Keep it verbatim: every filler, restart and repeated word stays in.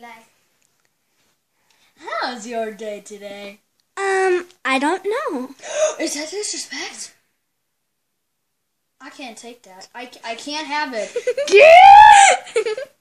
life. How's your day today? Um, I don't know. Is that disrespect? I can't take that. I, I can't have it. Yeah!